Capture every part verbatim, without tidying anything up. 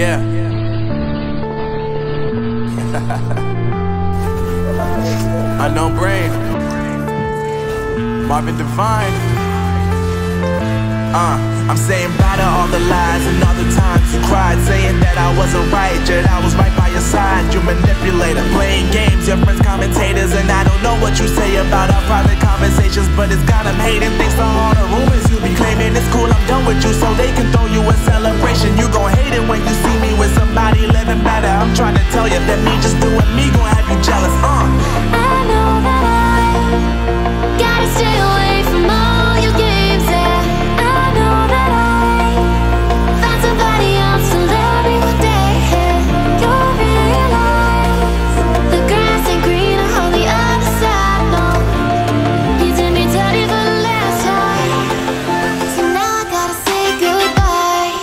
Yeah. Unknown Brain, Marvin Divine. Uh, I'm saying bye to all the lies and all the times you cried, saying that I wasn't right, yet I was right by your side. You manipulator, playing games, your friends commentators, and I don't know what you say about our private conversations, but it's got them hating. Thanks to all the rumors you be claiming. It's cool, I'm done with you, so they can throw you a celebration. You gon' hate it when you see me with somebody living better. I'm trying to tell you that me just doing me gon' have you jealous. Uh. I know that I gotta stay away from all your games, yeah. I know that I found somebody else to love me one day, yeah. You'll realize the grass ain't greener on the other side, no. You did me dirty for the last time, so now I gotta say goodbye.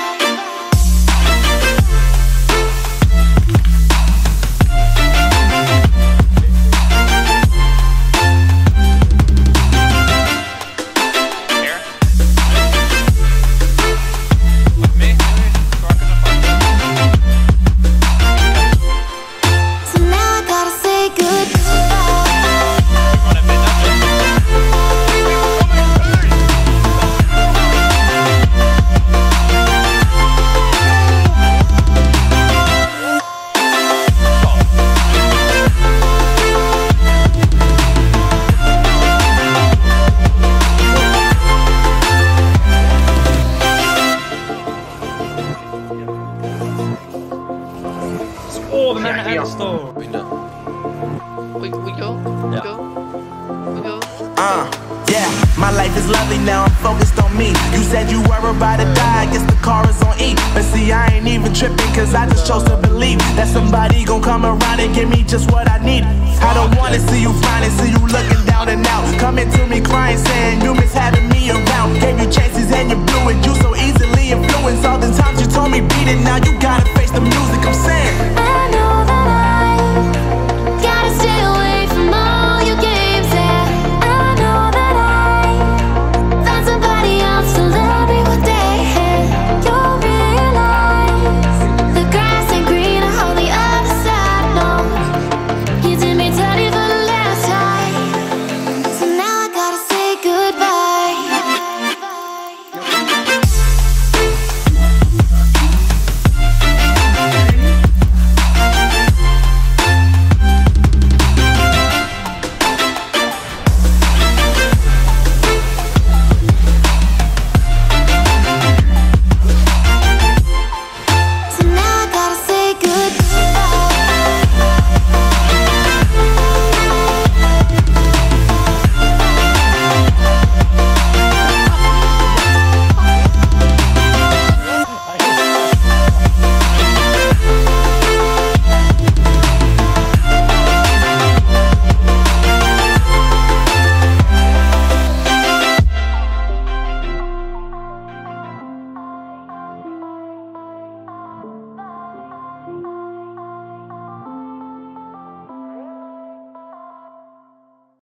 So now I gotta say goodbye. Oh, the man at the store. We know. We, we go? We Yeah. go? We go? Uh, yeah, my life is lovely now, I'm focused on me. You said you were about to die, I guess the car is on E. But see, I ain't even tripping, cause I just chose to believe that somebody gon' come around and give me just what I need. I don't wanna see you finding, see you looking down and out, coming to me crying, saying you miss having me around. Gave you chances and you blew it, you so easily influenced. All the times you told me beat it, now you gotta face the music I'm saying. I